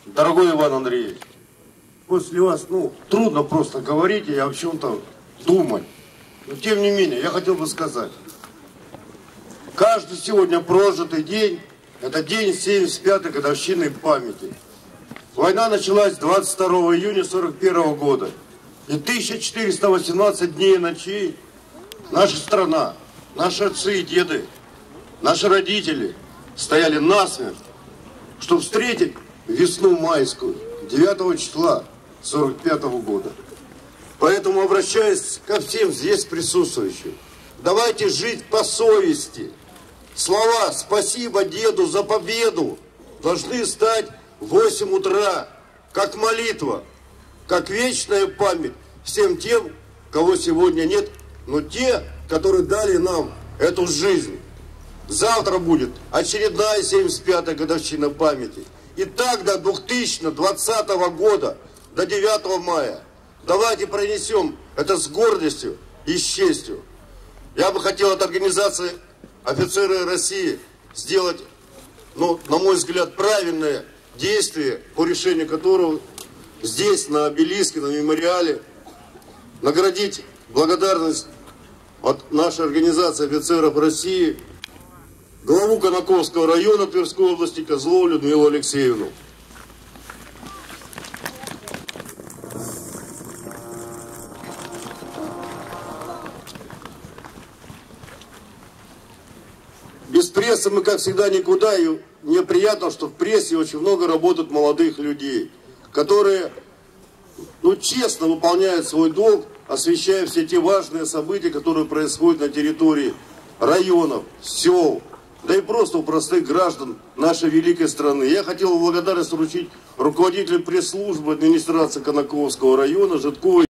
Дорогой Иван Андреевич, после вас, трудно просто говорить и о чем-то думать. Но тем не менее, я хотел бы сказать, каждый сегодня прожитый день, это день 75-й годовщины памяти. Война началась 22 июня 1941 года. И 1418 дней и ночей наша страна, наши отцы и деды, наши родители стояли насмерть, чтобы встретить весну майскую, 9 числа 1945 года. Поэтому обращаюсь ко всем здесь присутствующим. Давайте жить по совести. Слова «спасибо деду за победу» должны стать в 8 утра, как молитва, как вечная память всем тем, кого сегодня нет, но те, которые дали нам эту жизнь. Завтра будет очередная 75-я годовщина памяти. И так до 2020 года, до 9 мая. Давайте пронесем это с гордостью и с честью. Я бы хотел от организации «Офицеры России» сделать, на мой взгляд, правильное действие, по решению которого здесь, на обелиске, на мемориале, наградить благодарность от нашей организации «Офицеров России» главу Конаковского района Тверской области Козлову Людмилу Алексеевну. Без прессы мы, как всегда, никуда, и мне приятно, что в прессе очень много работают молодых людей, которые, честно выполняют свой долг, освещая все те важные события, которые происходят на территории районов, сел, да и просто у простых граждан нашей великой страны. Я хотел благодарность вручить руководителю пресс-службы администрации Конаковского района Житковой